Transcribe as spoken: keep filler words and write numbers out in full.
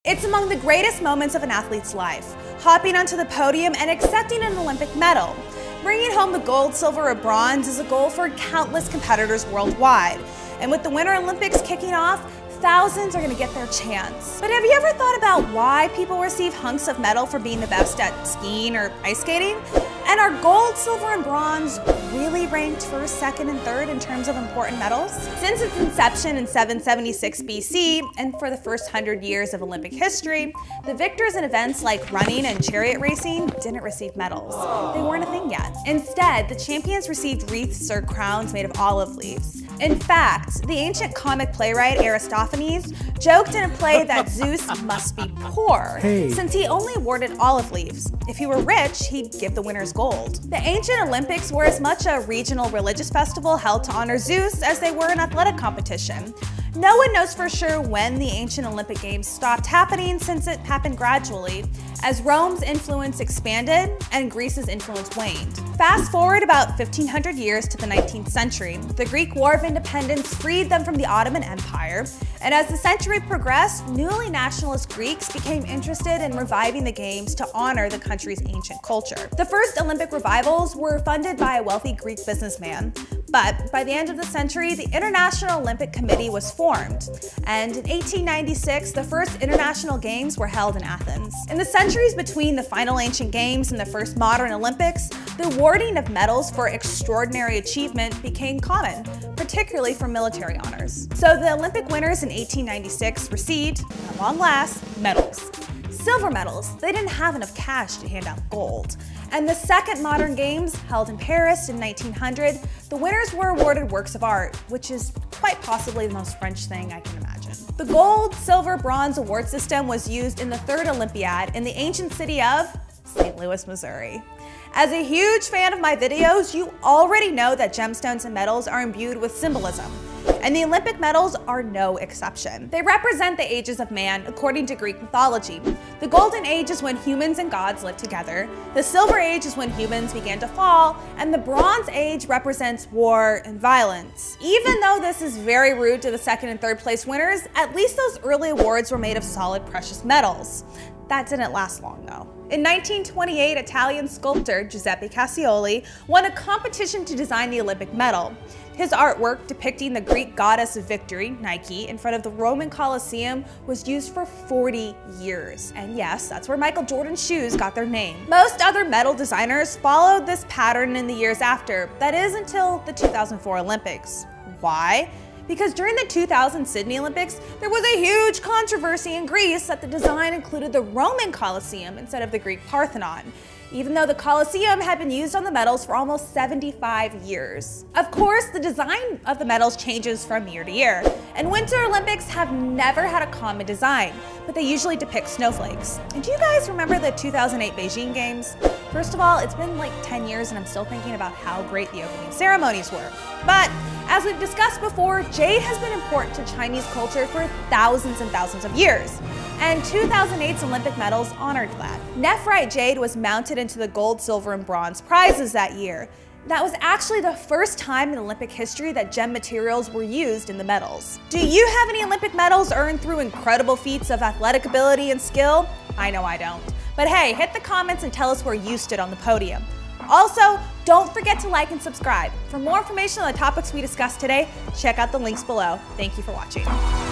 It's among the greatest moments of an athlete's life, hopping onto the podium and accepting an Olympic medal. Bringing home the gold, silver, or bronze is a goal for countless competitors worldwide. And with the Winter Olympics kicking off, thousands are going to get their chance. But have you ever thought about why people receive hunks of metal for being the best at skiing or ice skating? And are gold, silver, and bronze really ranked first, second, and third in terms of important medals? Since its inception in seven seventy-six B C, and for the first hundred years of Olympic history, the victors in events like running and chariot racing didn't receive medals. They weren't a thing yet. Instead, the champions received wreaths or crowns made of olive leaves. In fact, the ancient comic playwright Aristophanes joked in a play that Zeus must be poor, hey. since he only awarded olive leaves. If he were rich, he'd give the winners gold. The ancient Olympics were as much a regional religious festival held to honor Zeus as they were an athletic competition. No one knows for sure when the ancient Olympic Games stopped happening, since it happened gradually, as Rome's influence expanded and Greece's influence waned. Fast forward about fifteen hundred years to the nineteenth century. The Greek War of Independence freed them from the Ottoman Empire, and as the century progressed, newly nationalist Greeks became interested in reviving the Games to honor the country's ancient culture. The first Olympic revivals were funded by a wealthy Greek businessman, but by the end of the century, the International Olympic Committee was formed, and in eighteen ninety-six, the first International Games were held in Athens. In the centuries between the final ancient Games and the first modern Olympics, the awarding of medals for extraordinary achievement became common, particularly for military honors. So the Olympic winners in eighteen ninety-six received, at long last, medals. Silver medals. They didn't have enough cash to hand out gold. And the second modern Games, held in Paris in nineteen hundred, the winners were awarded works of art, which is quite possibly the most French thing I can imagine. The gold, silver, bronze award system was used in the third Olympiad in the ancient city of Saint Louis, Missouri. As a huge fan of my videos, you already know that gemstones and medals are imbued with symbolism, and the Olympic medals are no exception. They represent the ages of man according to Greek mythology. The golden age is when humans and gods lived together, the silver age is when humans began to fall, and the bronze age represents war and violence. Even though this is very rude to the second and third place winners, at least those early awards were made of solid precious metals. That didn't last long though. In nineteen twenty-eight, Italian sculptor Giuseppe Cassioli won a competition to design the Olympic medal. His artwork depicting the Greek goddess of victory, Nike, in front of the Roman Colosseum was used for forty years. And yes, that's where Michael Jordan's shoes got their name. Most other medal designers followed this pattern in the years after, that is until the two thousand four Olympics. Why? Because during the two thousand Sydney Olympics, there was a huge controversy in Greece that the design included the Roman Colosseum instead of the Greek Parthenon, even though the Colosseum had been used on the medals for almost seventy-five years. Of course, the design of the medals changes from year to year, and Winter Olympics have never had a common design, but they usually depict snowflakes. And do you guys remember the two thousand eight Beijing Games? First of all, it's been like ten years and I'm still thinking about how great the opening ceremonies were. But as we've discussed before, jade has been important to Chinese culture for thousands and thousands of years, and two thousand eight's Olympic medals honored that. Nephrite jade was mounted into the gold, silver, and bronze prizes that year. That was actually the first time in Olympic history that gem materials were used in the medals. Do you have any Olympic medals earned through incredible feats of athletic ability and skill? I know I don't. But hey, hit the comments and tell us where you stood on the podium. Also, don't forget to like and subscribe. For more information on the topics we discussed today, check out the links below. Thank you for watching.